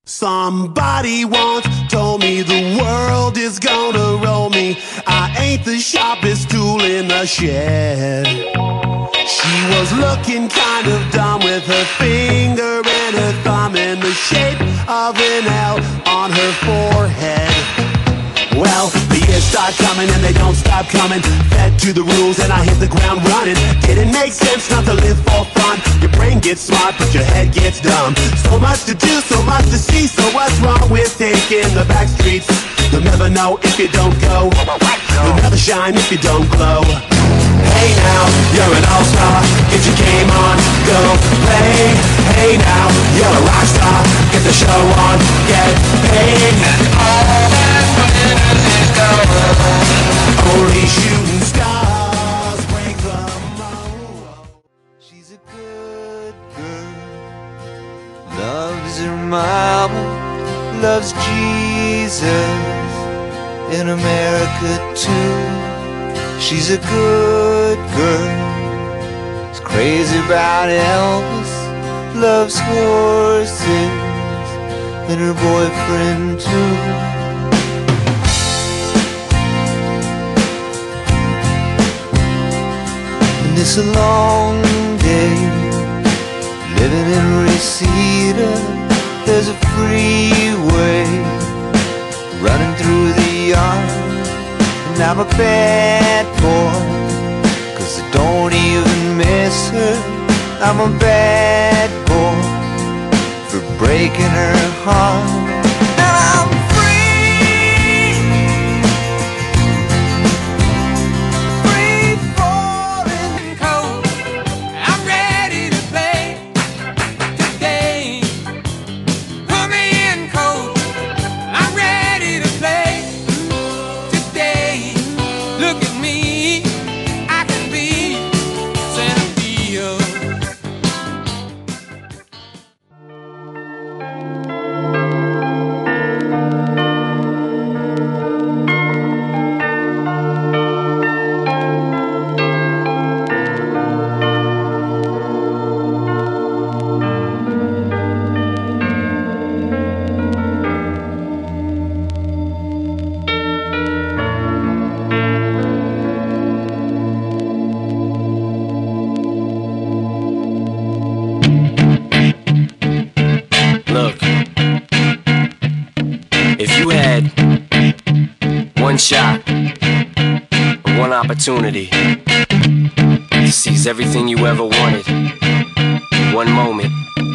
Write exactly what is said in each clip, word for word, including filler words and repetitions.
Somebody once told me the world is gonna roll me. I ain't the sharpest tool in the shed. She was looking kind of dumb with her finger and her thumb in the shape of an L on her forehead. Well, the years start coming and they don't stop coming. Fed to the rules and I hit the ground running. Didn't make sense not to live for fun. Your brain gets smart but your head gets dumb. So much to do, so much to see. So what's wrong with taking the back streets? You'll never know if you don't go. You'll never shine if you don't glow. Hey now, you're an all-star. Get your game on, go play. Hey now, you're a rock star. Get the show on, get paid. And all that matters is gold. Only shooting stars break the mold. She's a good girl. Loves her mama. Loves Jesus. In America too. She's a good girl. She's crazy about Elvis. Loves horses. And her boyfriend too. And it's a long day living in Reseda. There's a freeway running through the yard. And I'm a bad boy, cause I don't even miss her. I'm a bad boy for breaking her heart. And I'm free, free falling cold. I'm ready to play today. Put me in cold. I'm ready to play. Look at me, I can be Sanfio. One shot, one opportunity to seize everything you ever wanted. One moment.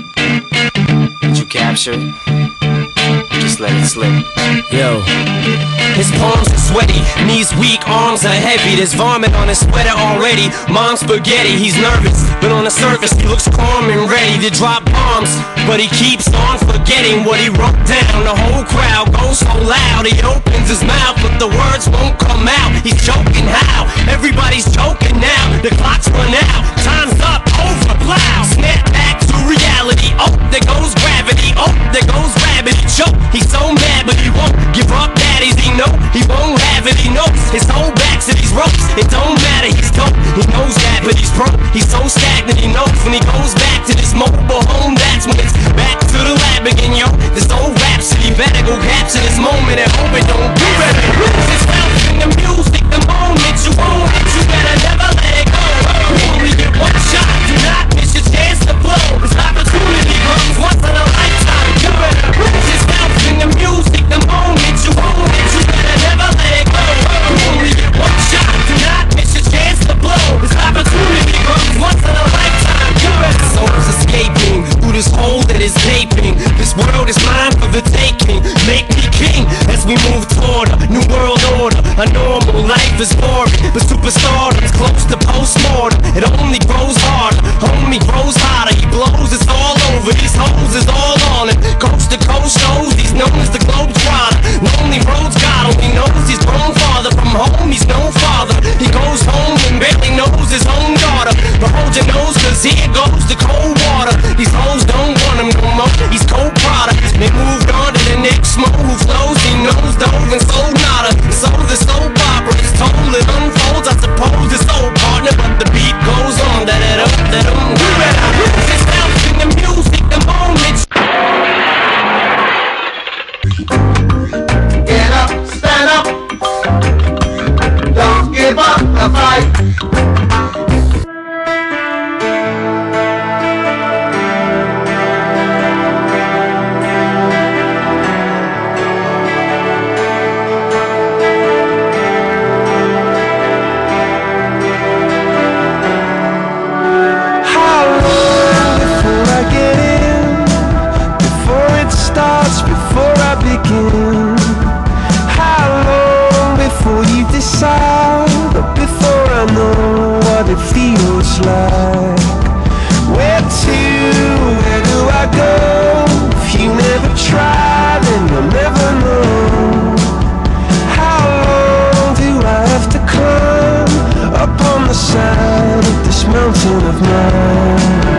Did you capture it? Just let it slip. Yo. His palms are sweaty, knees weak, arms are heavy. There's vomit on his sweater already. Mom's spaghetti, he's nervous, but on the surface he looks calm and ready to drop bombs. But he keeps on forgetting what he wrote down. The whole crowd goes so loud, he opens his mouth, but the words won't come out. He's joking how? Everybody's joking now. The clock's run out, time's up, over, plow. Snap back to reality, oh, there goes gravity. Oh, there goes gravity, choke. He's so mad, but he won't give up daddies. He know he won't have it, he knows his whole back's to these ropes. It don't matter, he's dope, he knows that, but he's broke. He's so stagnant, he knows when he goes back to this mobile home, that's when it's back to the lab again, yo. This old rhapsody, better go capture this moment and hope it don't do it. It's found in the music, the moment you own it, you better never let it go. You only get one shot, do not miss your chance to blow. This opportunity comes once in a lifetime. You better it's found in the music, the moment you own it, you better never let it go. You only get one shot, do not miss your chance to blow. This opportunity comes once in a lifetime. You better soul's escaping through this hole that is gaping. This world is mine for the taking. Make me king as we move toward a new world order. A normal life is boring, but superstardom's close to postmortem. It only grows harder, homie grows hotter. He blows, it's all over. These hoes is all on him. Coast to coast shows, he's known as the Globetrotter. Lonely roads, God only knows he's grown farther from home. He's no father. He goes home and barely knows his own daughter. But hold your nose, cause here goes the cold water. These hoes don't want him no more. He's cold product. They moved on to the next mo who flows. He knows dove and sold nada. So the soap opera is told, it unfolds. I suppose it's old partner, but the beat goes on. That it up, that um, we better lose this out in the music, the moment. wanna fight. How long before you decide, or before I know what it feels like? Where to, where do I go? If you never try, then you'll never know. How long do I have to climb up on the side of this mountain of mine?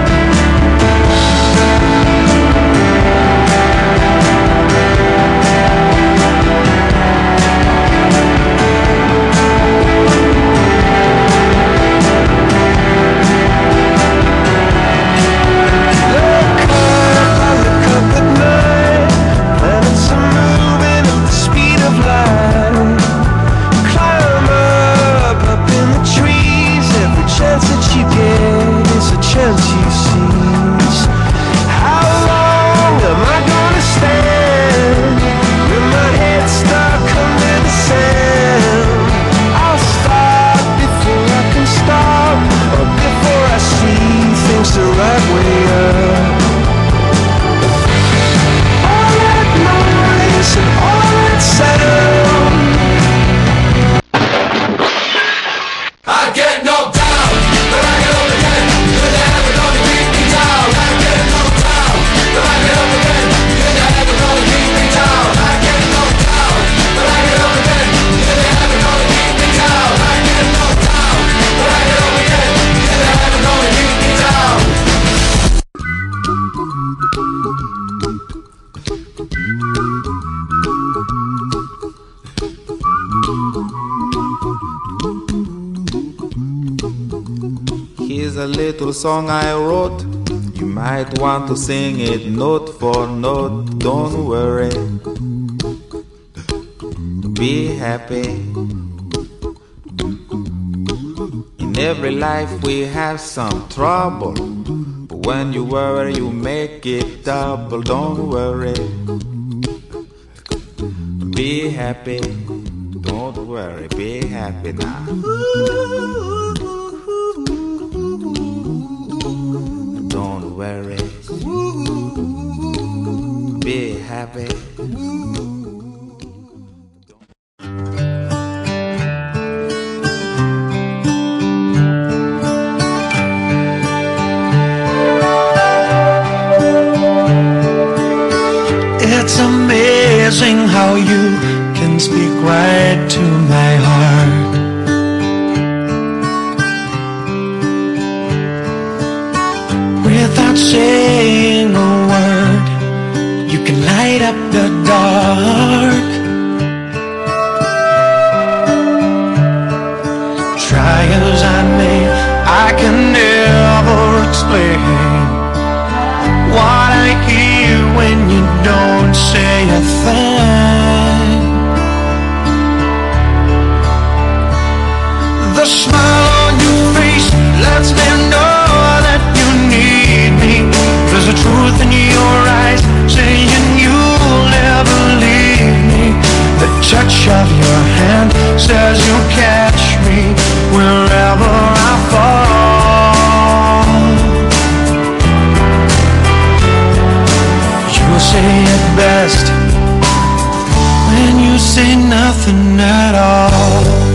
Here's a little song I wrote. You might want to sing it note for note. Don't worry, be happy. In every life we have some trouble, but when you worry you make it double. Don't worry, be happy. Don't worry, be happy now. Don't worry, be happy. It's amazing how you can speak right to my heart. Without saying a word, you can light up the dark. Try as I may, I can never explain what I hear when you don't say a thing. The smile on your face lets me know that you need me. There's a truth in your eyes saying you'll never leave me. The touch of your hand says you'll catch me wherever I fall. You say it best when you say nothing at all.